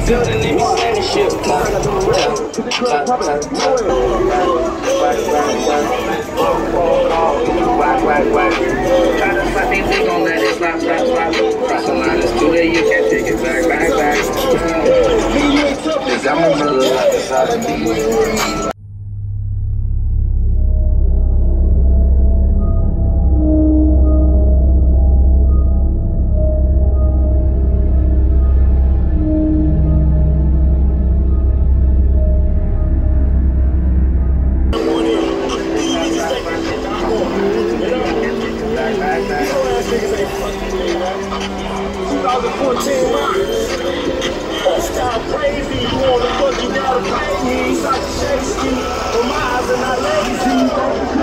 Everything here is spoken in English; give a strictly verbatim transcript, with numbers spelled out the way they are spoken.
building and we send the shit. Whack, whack, whack. Try to fight these, they gon' let it slap, slap, slap. Cross the line, it's too late, you can't take it back, back, back. Cause I'm in the middle of the side of me. twenty fourteen, style crazy, you wanna fuck, you gotta pay me. Such a shady, but my eyes are not lazy.